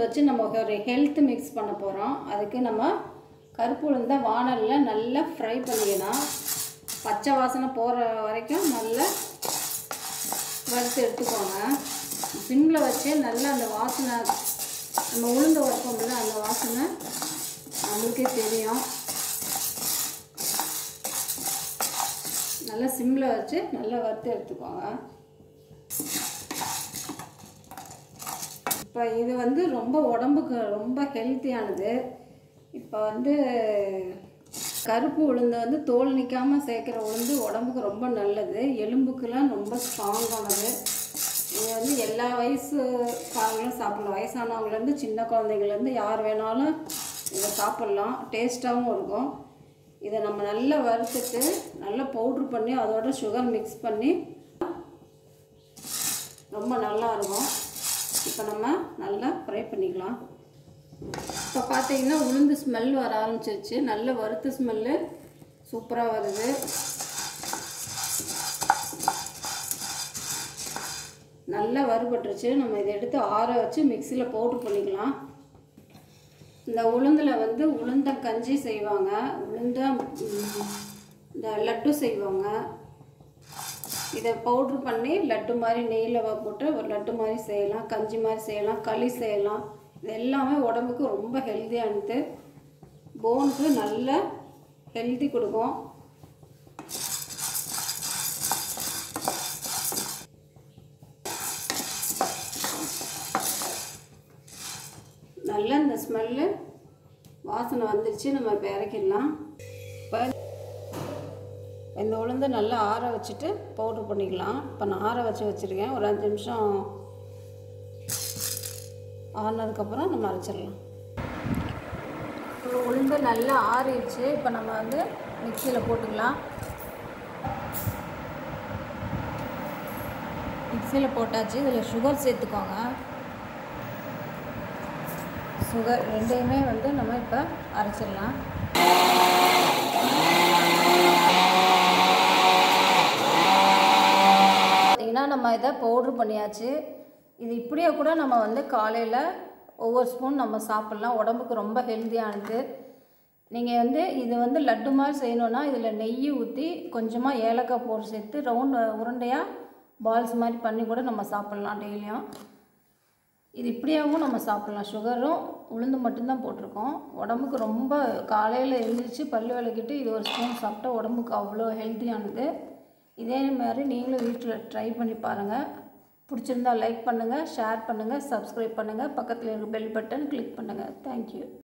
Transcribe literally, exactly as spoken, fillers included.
வச்சு நம்ம ஒரு ஹெல்த் மிக்ஸ் பண்ண போகிறோம். அதுக்கு நம்ம கருப்பு உளுந்த வானலில் நல்லா ஃப்ரை பண்ணிக்கலாம். பச்சை வாசனை போகிற வரைக்கும் நல்லா வறுத்து எடுத்துக்கோங்க. சிம்மில் வச்சு நல்லா அந்த வாசனை நம்ம உளுந்து வறுப்போம்ல அந்த வாசனை நம்மளுக்கே தெரியும். நல்லா சிம்மில் வச்சு நல்லா வறுத்து எடுத்துக்கோங்க. இப்போ இது வந்து ரொம்ப உடம்புக்கு ரொம்ப ஹெல்த்தியானது. இப்போ வந்து கருப்பு உளுந்து வந்து தோல் நிற்காமல் சேர்க்குற உளுந்து உடம்புக்கு ரொம்ப நல்லது. எலும்புக்கெல்லாம் ரொம்ப ஸ்ட்ராங்கானது. இது வந்து எல்லா வயசு காரங்களும் சாப்பிடலாம். வயசானவங்கலேருந்து சின்ன குழந்தைங்கள்லேருந்து யார் வேணாலும் இதை சாப்பிட்லாம். டேஸ்ட்டாகவும் இருக்கும். இதை நம்ம நல்லா வறுத்துட்டு நல்லா பவுட்ரு பண்ணி அதோட சுகர் மிக்ஸ் பண்ணி ரொம்ப நல்லா இருக்கும். இப்போ நம்ம நல்லா ஃப்ரை பண்ணிக்கலாம். இப்போ பார்த்தீங்கன்னா உளுந்து ஸ்மெல் வர ஆரம்பிச்சிருச்சு. நல்ல வறுத்த ஸ்மெல்லு சூப்பராக வருது. நல்லா வறுபட்டுருச்சு. நம்ம இதை எடுத்து ஆற வச்சு மிக்சியில் பவுட்ரு பண்ணிக்கலாம். இந்த உளுந்தில் வந்து உளுந்த கஞ்சி செய்வாங்க, உளுந்த இந்த லட்டு செய்வாங்க. இதை பவுட்ரு பண்ணி லட்டு மாதிரி நெய்யில் போட்டு ஒரு லட்டு மாதிரி செய்யலாம், கஞ்சி மாதிரி செய்யலாம், களி செய்யலாம். இது எல்லாமே உடம்புக்கு ரொம்ப ஹெல்த்தியானது. போனுக்கு நல்ல ஹெல்த்தி கொடுக்கும். நல்லா இந்த ஸ்மெல்லு வாசனை வந்துருச்சு. நம்ம இப்போ இறக்கிடலாம். இப்போ இந்த உளுந்து நல்லா ஆற வச்சுட்டு பவுட்ரு பண்ணிக்கலாம். இப்போ நான் ஆற வச்சு வச்சுருக்கேன். ஒரு அஞ்சு நிமிஷம் ஆறினதுக்கப்புறம் நம்ம அரைச்சிடலாம். இப்போ உளுந்து நல்லா ஆறிடுச்சு. இப்போ நம்ம வந்து மிக்சியில் போட்டுக்கலாம். மிக்சியில் போட்டாச்சு. இதில் சுகர் சேர்த்துக்கோங்க. சுகர் ரெண்டையுமே வந்து நம்ம இப்போ அரைச்சிடலாம். பார்த்திங்கன்னா நம்ம இதை பவுட்ரு பண்ணியாச்சு. இது இப்படியே கூட நம்ம வந்து காலையில் ஒவ்வொரு ஸ்பூன் நம்ம சாப்பிட்லாம். உடம்புக்கு ரொம்ப ஹெல்த்தியானது. நீங்கள் வந்து இது வந்து லட்டு மாதிரி செய்யணுன்னா இதில் நெய் ஊற்றி கொஞ்சமாக ஏலக்காய் போட்டு சேர்த்து ரவுண்ட் உருண்டையாக பால்ஸ் மாதிரி பண்ணி கூட நம்ம சாப்பிட்லாம் டெய்லியும். இது இப்படியாகவும் நம்ம சாப்பிட்லாம். சுகரும் உளுந்து மட்டும்தான் போட்டிருக்கோம். உடம்புக்கு ரொம்ப காலையில் எழுந்திரிச்சு பல் விளக்கிட்டு இது ஒரு ஸ்பூன் சாப்பிட்டா உடம்புக்கு அவ்வளோ ஹெல்த்தியானது. இதே மாதிரி நீங்களும் வீட்டில் ட்ரை பண்ணி பாருங்கள். பிடிச்சிருந்தால் லைக் பண்ணுங்கள், ஷேர் பண்ணுங்கள், சப்ஸ்கிரைப் பண்ணுங்கள், பக்கத்தில் இருக்க பெல் பட்டன் கிளிக் பண்ணுங்கள். தேங்க்யூ.